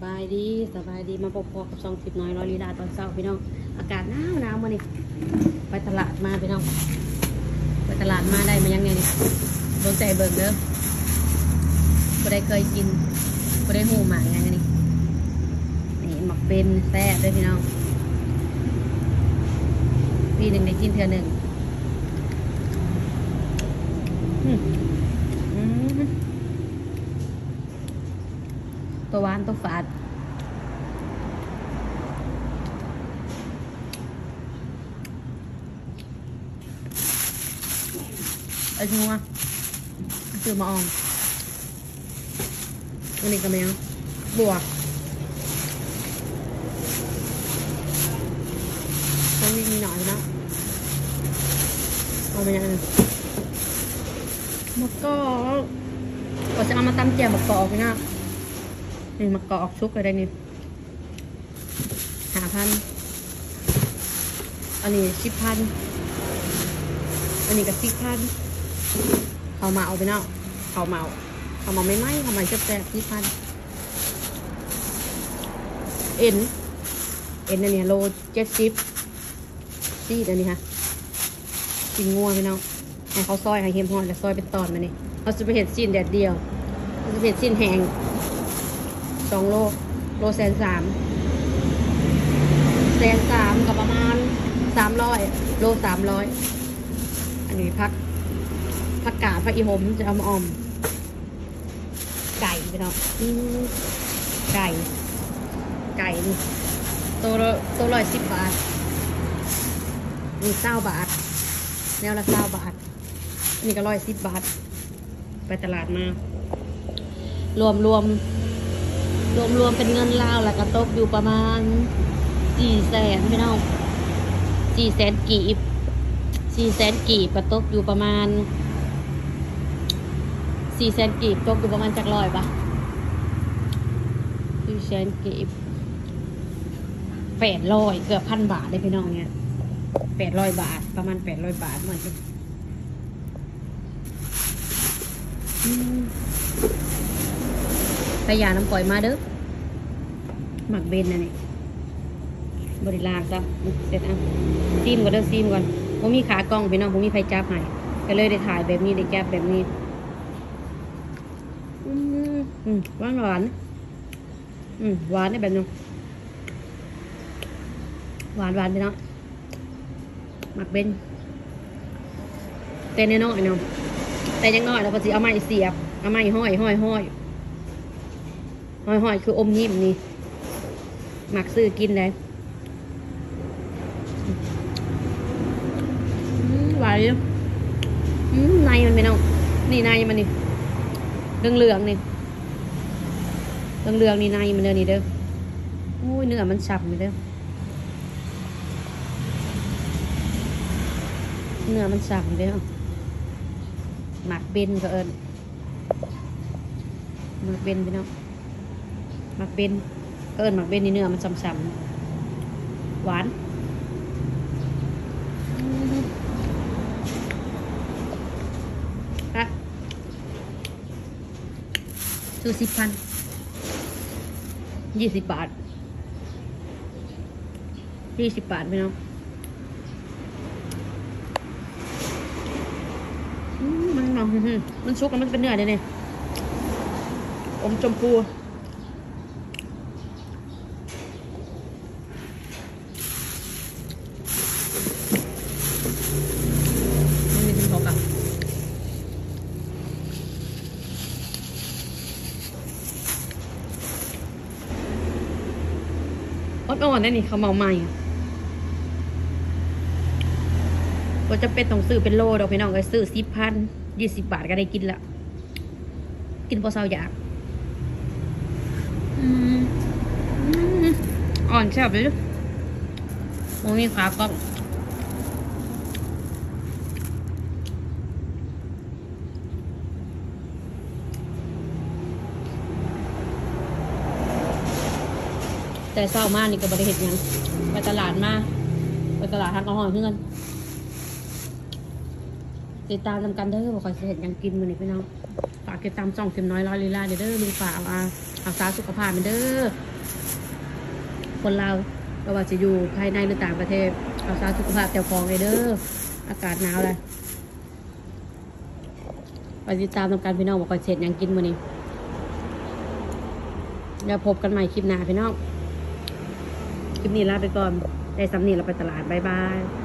บายดีมาพบกับช่อง10น้อยร้อยลีลาตอนเช้าพี่น้องอากาศหนาวมานี่ไปตลาดมาพี่น้องไปตลาดมาได้มายังไงนี่โดนใจเบิกเด้อบ่ได้เคยกินบ่ได้หูหมาไงนี่หมักเป็นแซ่บด้วยพี่น้องปีหนึ่งได้กินเทื่อหนึ่งตัวหวานตัวฝาดไอ้งัวซื้อมาออมอันนี้ก็แมวบวกต้องมีหน่อยนะเอาไปยังมะกอกก็จะเอามาตำแจ่วมะกอกนะนี่มะกอกชุกอะไรนี่5,000อันนี้10,000อันนี้ก็10,000เขามาเอาไปเนาะเขามาไม่ไหมเขามาแซ่บ10,000เอ็นอันนี้โล70ซี่อันนี้ค่ะกินงัวไปเนาะให้เขาซอยให้เค็มพอแล้วซอยเป็นตอนมานี่เราจะไปเห็ดซีนแดดเดียวเราจะไปเห็ดซีนแห้ง2 โล130,000กับประมาณ300โล300อันนี้ผักกาดผักอีหมจะเอามาออมไก่ไปเนาะไก่นี่ตัว110 บาทนี่20 บาทแนวละ20 บาทนี่ก็110 บาทไปตลาดมารวมเป็นเงินลาวแล้วก็ตกอยู่ประมาณ400,000พี่น้อง400,000 กีบก็ตกอยู่ประมาณ400,000 กีบตกอยู่ประมาณจัก100 บาท400,000 กีบ800เกือบ1,000 บาทเลยพี่น้องเนี่ย800 บาทประมาณ800 บาทเหมือนกันพยาน้ำปล่อยมาเด้อหมักเบนนะนี่บริลาจ้ะเสร็จอ่ะซีมก่อนเด้อซีมก่อนผมมีขากล้องพี่น้องผมมีไฟจับให้ก็เลยได้ถ่ายแบบนี้ได้แก้แบบนี้หวานหวานได้แบบนึงหวานพี่น้องหมักเบนแต่น้อยเนาะแต่ยังน้อยเราก็จะเอาไม้เสียบเอาไม้ห้อยคืออมยิ้มนี่หมักซื้อกินเลยหวานเลยในมันไม่เอานี่ในมันนี่เหลืองนี่นี่ในมันเด้อนี่เด้อโอ้ยเนื้อมันฉ่ำเลยเด้อเนื้อมันฉ่ำเลยหมักเบนก็เอิญหมักเบนพี่น้องหมักเบนก็เอิญหมักเบนนี่เนื้อมันฉ่ำหวานอะซื้อ10,000 20 บาท20 บาทพี่น้องมันชุกแล้วมันเป็นเนื้อเลยเนี่ยอมชมพูมันมีเป็นของกับอ่อนๆนั่นนี่เขาเมาใหม่ก็จะเป็นต้องซื้อเป็นโลดอกพี่น้องก็ซื้อ10,000 20 บาทก็ได้กินละกินพอเศร้าอยากอ่อนแซ่บเลยโอ้มีขากล้องแต่เศร้ามากนี่ก็บริเหตุยังไปตลาดมาไปตลาดทางกระห้องเพื่อนติดตามทำกันเด้อบอกคอยเห็นยังกินมือนี่พี่น้องฝากติดตามช่อง10น้อยร้อยลีลาเด้อลุงฝากเอาสาสุขภาพเด้อคนลาวก็ว่าจะอยู่ภายในหรือต่างประเทศรักษาสุขภาพเจ้าของเลยเด้ออากาศหนาวเลยไปติดตามตรงการพี่น้องบอกก่อนเสร็จยังกินมื้อนี้เดี๋ยวพบกันใหม่คลิปหน้าพี่น้องคลิปนี้ลาไปก่อนได้สำเนียงเราไปตลาดบ๊ายบาย